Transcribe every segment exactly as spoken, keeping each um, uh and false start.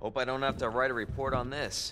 Hope I don't have to write a report on this.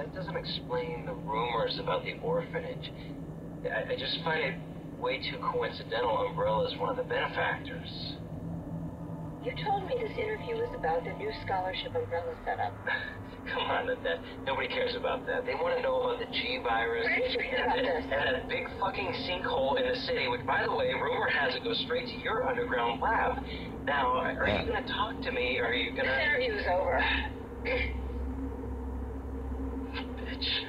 that doesn't explain the rumors about the orphanage. I, I just find it way too coincidental Umbrella's one of the benefactors. You told me this interview was about the new scholarship Umbrella set up. Come on, that nobody cares about that. They want to know about the G virus. Where did you hear about and, this? and a big fucking sinkhole in the city, which, by the way, rumor has it goes straight to your underground lab. Now, are Yeah. you going to talk to me, or are you going This to... interview's over. Bitch.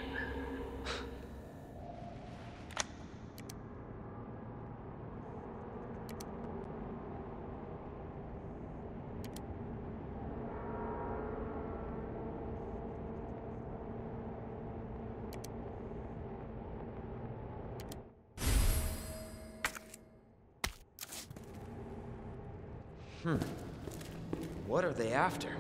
Hmm. What are they after?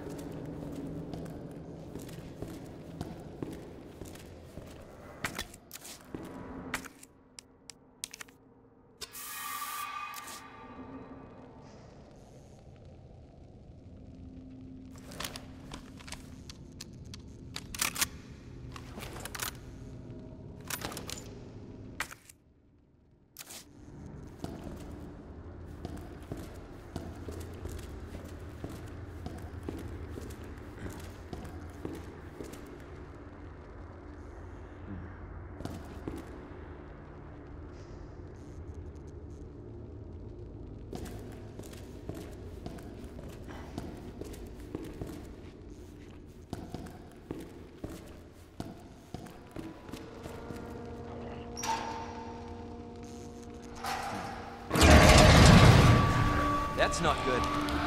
That's not good.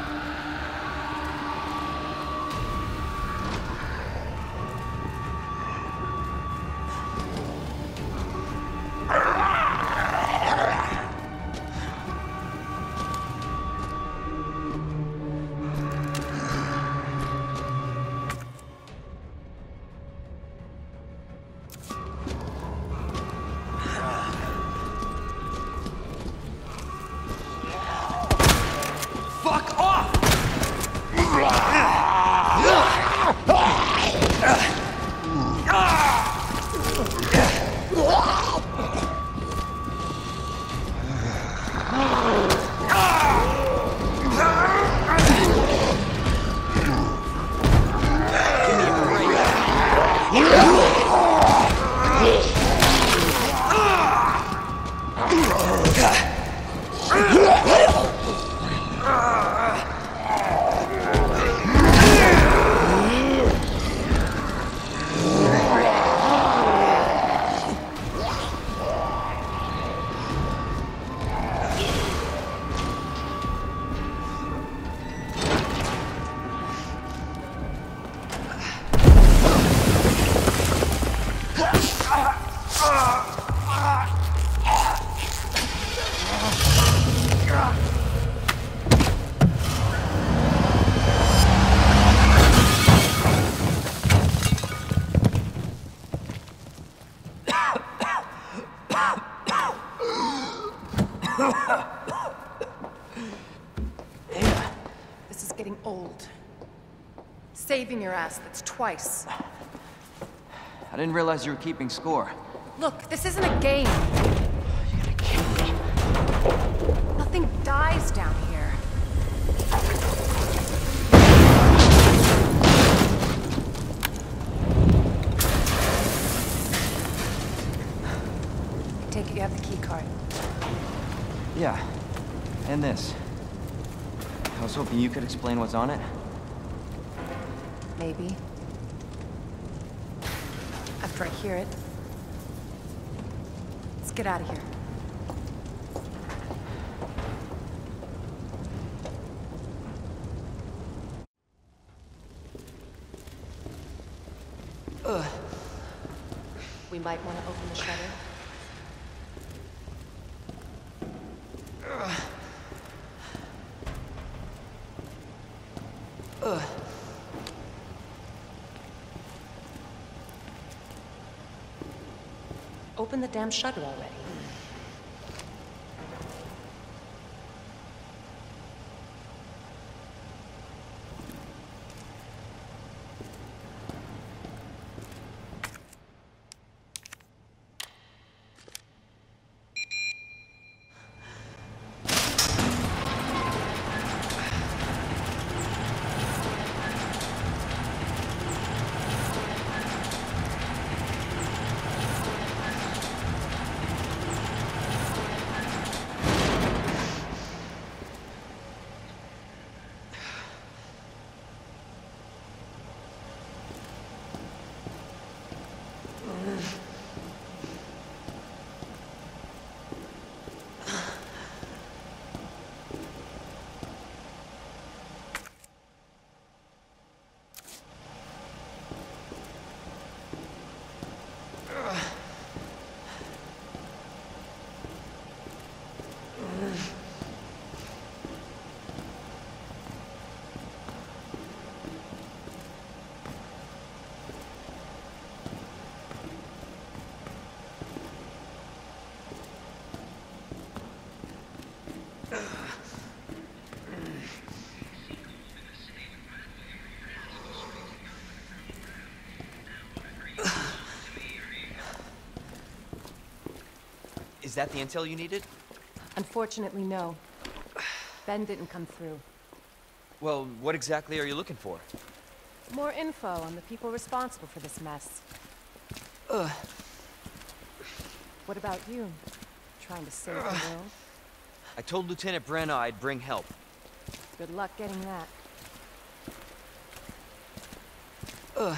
Fuck off! This is getting old. Saving your ass, that's twice. I didn't realize you were keeping score. Look, this isn't a game. You're gonna kill me. Nothing dies down here. I take it you have the key card. Yeah. And this. I was hoping you could explain what's on it. Maybe. After I hear it. Let's get out of here. Ugh. We might want to open the shutter. Ugh. Ugh. Open the damn shutter already. Is that the intel you needed? Unfortunately, no. Ben didn't come through. Well, what exactly are you looking for? More info on the people responsible for this mess. Ugh. What about you? Trying to save the world? I told Lieutenant Brenna I'd bring help. Good luck getting that. Ugh.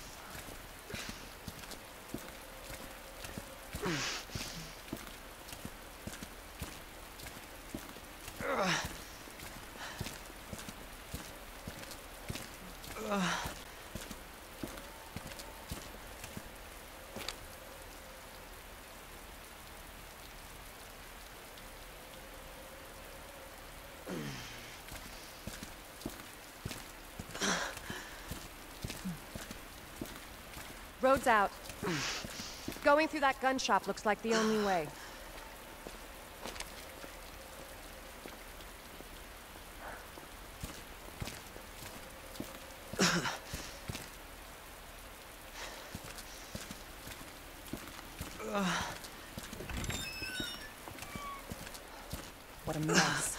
Road's out. Going through that gun shop looks like the only way. What a mess.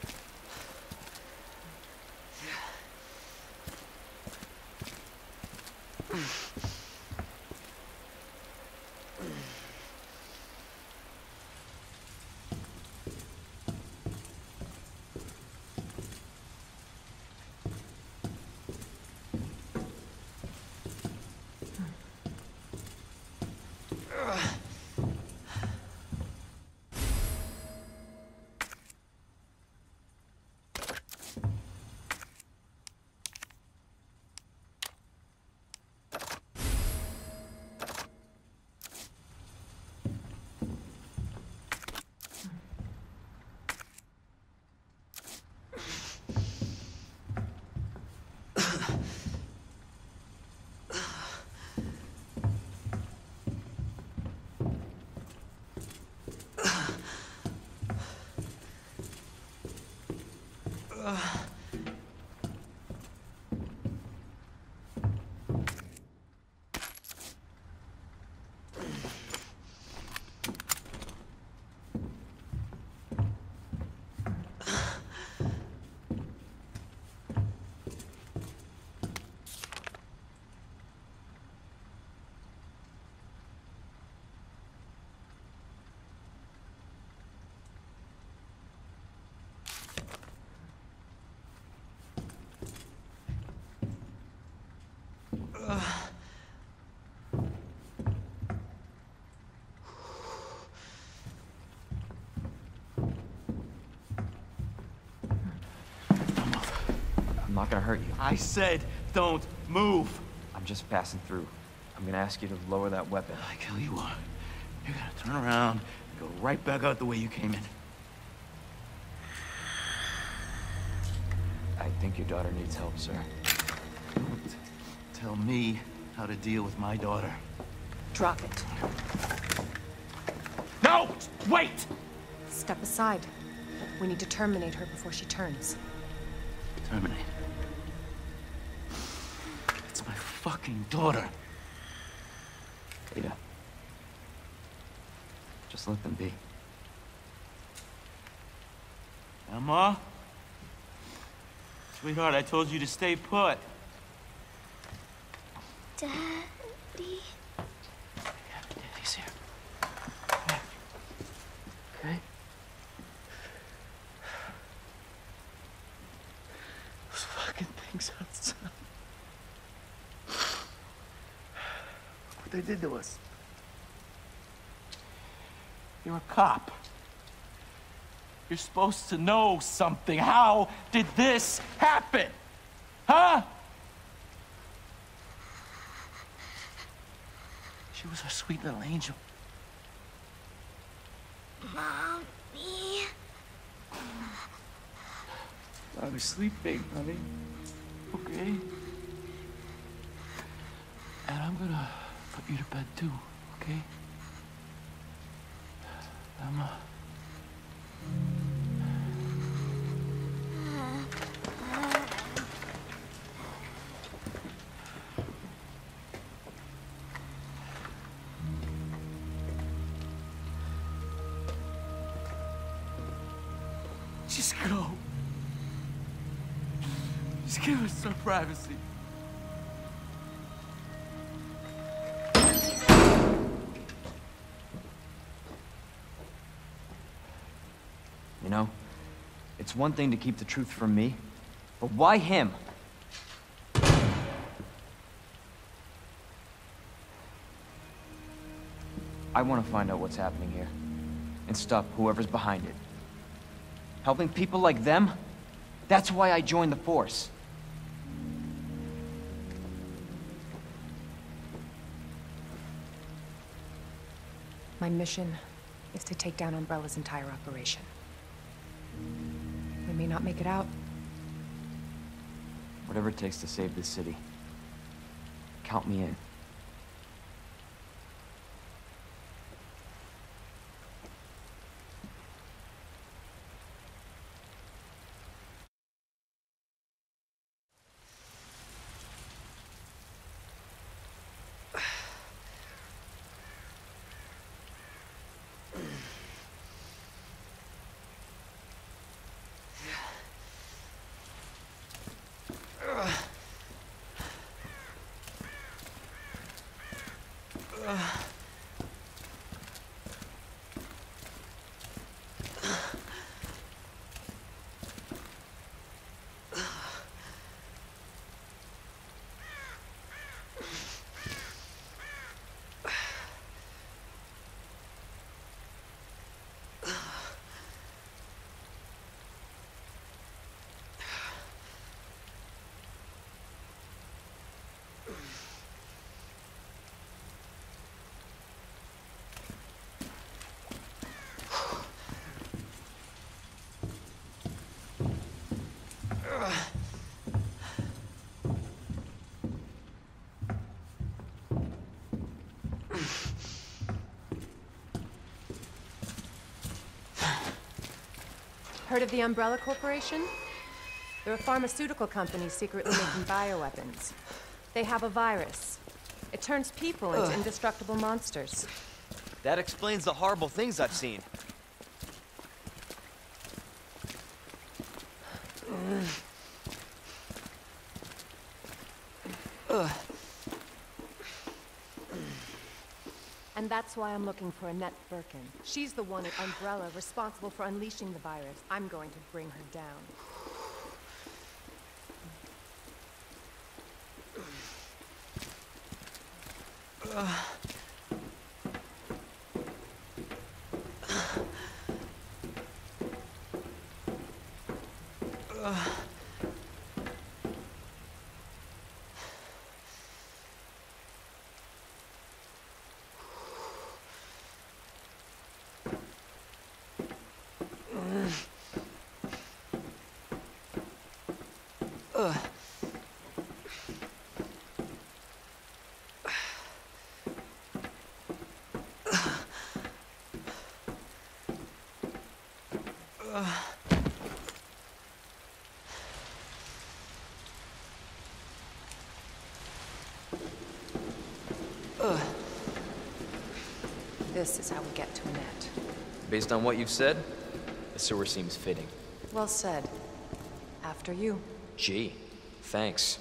I'm not gonna hurt you. I said, don't move. I'm just passing through. I'm gonna ask you to lower that weapon. I tell you what, you're gonna turn around and go right back out the way you came in. I think your daughter needs help, sir. Don't tell me how to deal with my daughter. Drop it. No! Wait! Step aside. We need to terminate her before she turns. Terminate. It's my fucking daughter. Ada. Just let them be. Emma? Sweetheart, I told you to stay put. Daddy? Yeah, Daddy's here. Okay? Those fucking things outside. What they did to us. You're a cop. You're supposed to know something. How did this happen? Huh? She was our sweet little angel. Mommy? I was sleeping, honey. Okay? And I'm gonna put you to bed too, okay? Emma. go. Just give us some privacy. You know, it's one thing to keep the truth from me, but why him? I want to find out what's happening here, and stop whoever's behind it. Helping people like them? That's why I joined the Force. My mission is to take down Umbrella's entire operation. We may not make it out. Whatever it takes to save this city. Count me in. Heard of the Umbrella Corporation? They're a pharmaceutical company secretly making bioweapons. They have a virus. It turns people into indestructible monsters. That explains the horrible things I've seen. And that's why I'm looking for Annette Birkin. She's the one at Umbrella responsible for unleashing the virus. I'm going to bring her down. This is how we get to Annette. Based on what you've said, the sewer seems fitting. Well said. After you. Gee, thanks.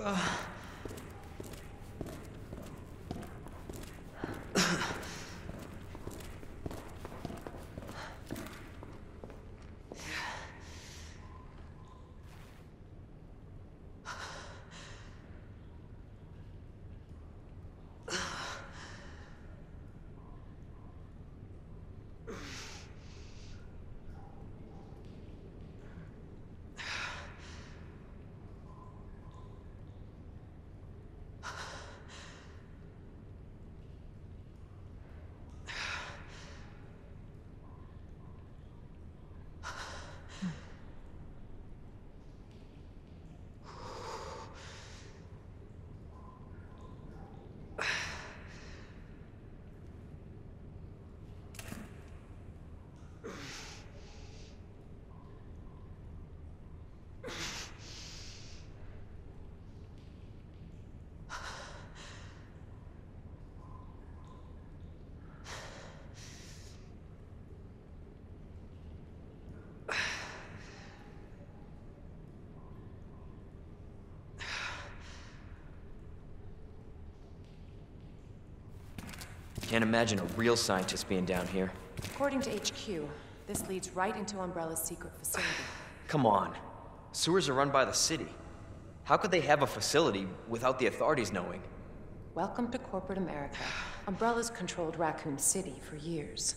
Can't imagine a real scientist being down here. According to H Q, this leads right into Umbrella's secret facility. Come on. Sewers are run by the city. How could they have a facility without the authorities knowing? Welcome to corporate America. Umbrella's controlled Raccoon City for years.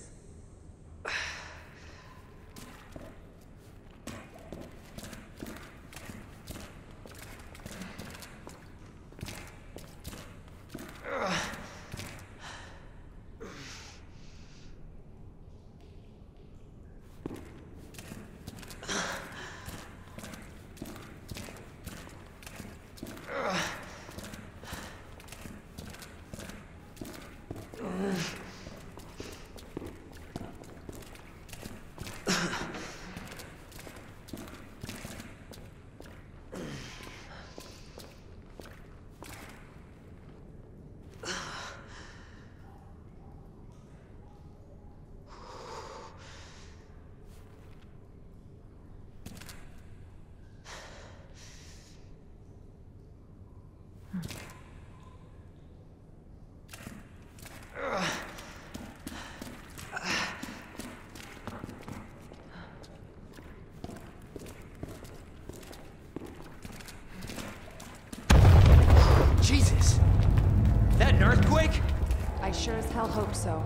Jesus! That an earthquake? I sure as hell hope so.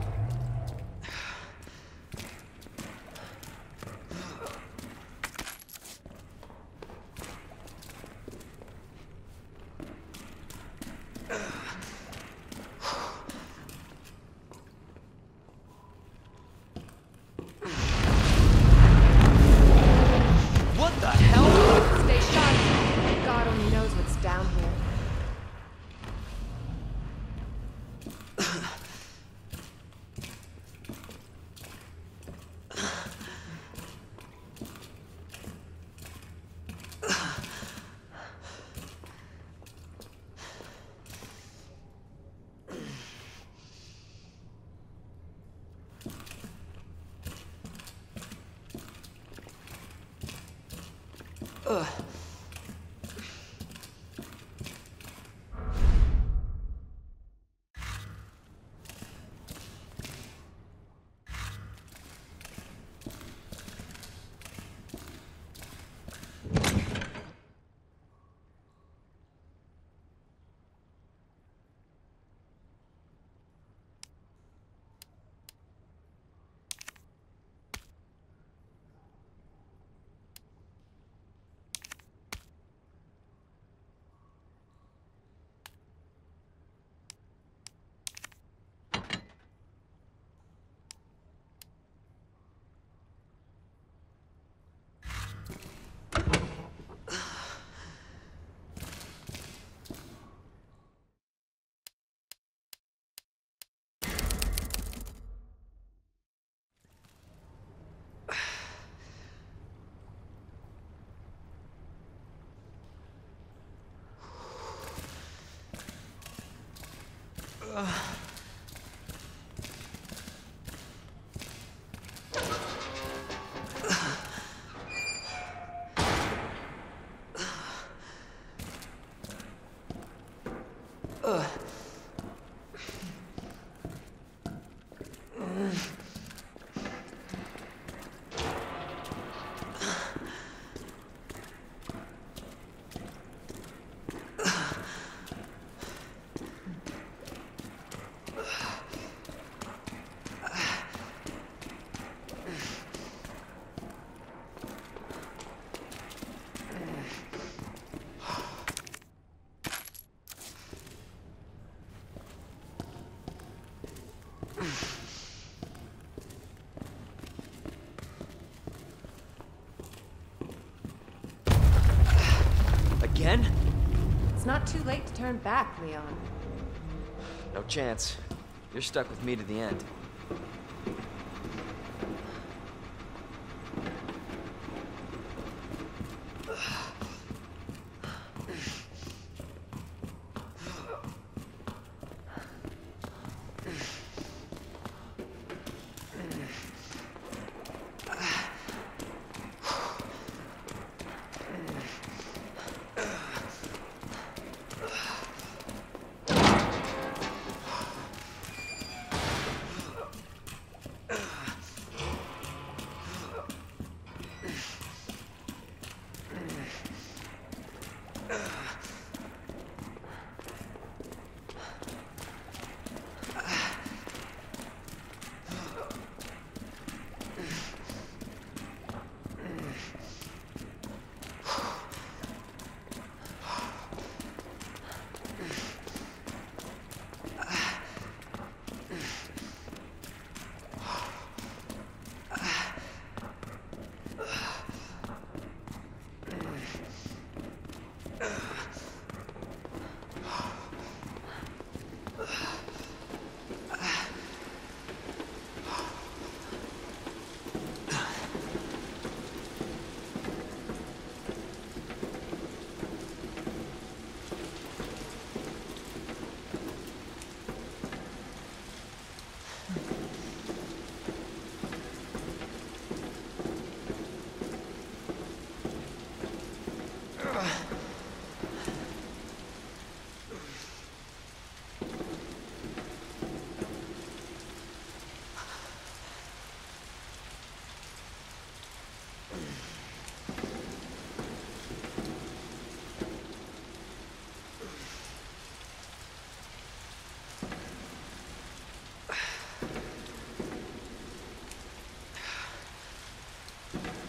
What the hell? Stay sharp. God only knows what's down here. Ugh. It's not too late to turn back, Leon. No chance. You're stuck with me to the end. You